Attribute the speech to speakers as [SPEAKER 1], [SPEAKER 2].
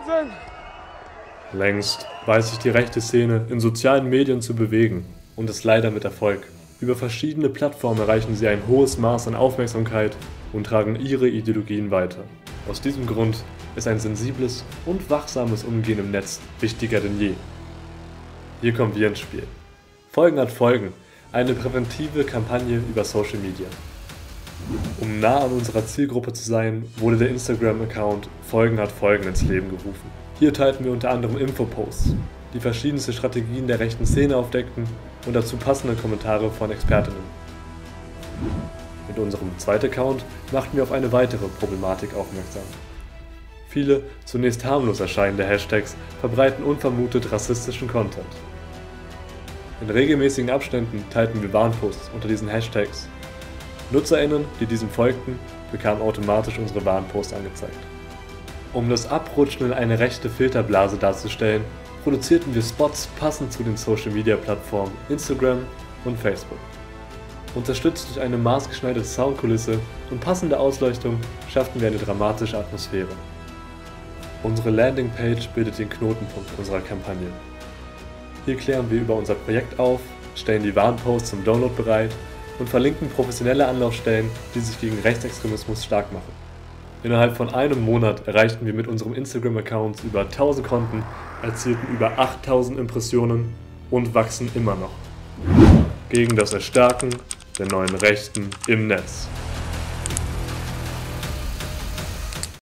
[SPEAKER 1] Wahnsinn!
[SPEAKER 2] Längst weiß sich die rechte Szene in sozialen Medien zu bewegen und das leider mit Erfolg. Über verschiedene Plattformen erreichen sie ein hohes Maß an Aufmerksamkeit und tragen ihre Ideologien weiter. Aus diesem Grund ist ein sensibles und wachsames Umgehen im Netz wichtiger denn je. Hier kommen wir ins Spiel. Folgen hat Folgen, eine präventive Kampagne über Social Media. Um nah an unserer Zielgruppe zu sein, wurde der Instagram-Account Folgen hat Folgen ins Leben gerufen. Hier teilten wir unter anderem Infoposts, die verschiedenste Strategien der rechten Szene aufdeckten und dazu passende Kommentare von Expertinnen. Mit unserem zweiten Account machten wir auf eine weitere Problematik aufmerksam. Viele zunächst harmlos erscheinende Hashtags verbreiten unvermutet rassistischen Content. In regelmäßigen Abständen teilten wir Warnposts unter diesen Hashtags. NutzerInnen, die diesem folgten, bekamen automatisch unsere Warnposts angezeigt. Um das Abrutschen in eine rechte Filterblase darzustellen, produzierten wir Spots passend zu den Social-Media-Plattformen Instagram und Facebook. Unterstützt durch eine maßgeschneiderte Soundkulisse und passende Ausleuchtung schafften wir eine dramatische Atmosphäre. Unsere Landingpage bildet den Knotenpunkt unserer Kampagne. Hier klären wir über unser Projekt auf, stellen die Warnposts zum Download bereit und verlinken professionelle Anlaufstellen, die sich gegen Rechtsextremismus stark machen. Innerhalb von einem Monat erreichten wir mit unserem Instagram-Account über 1000 Konten, erzielten über 8000 Impressionen und wachsen immer noch. Gegen das Erstarken der neuen Rechten im Netz.